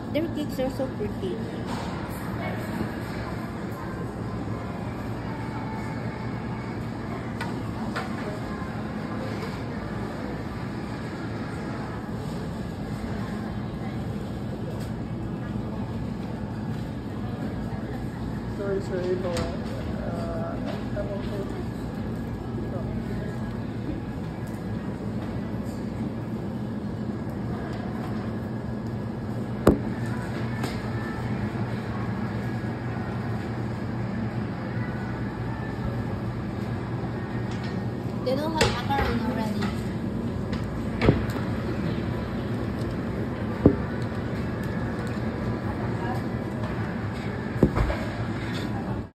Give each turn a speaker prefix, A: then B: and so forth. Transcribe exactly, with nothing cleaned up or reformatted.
A: Their cakes are so pretty.
B: Sorry, sorry po. Uh, I'm okay. No.
A: They don't have macaroni.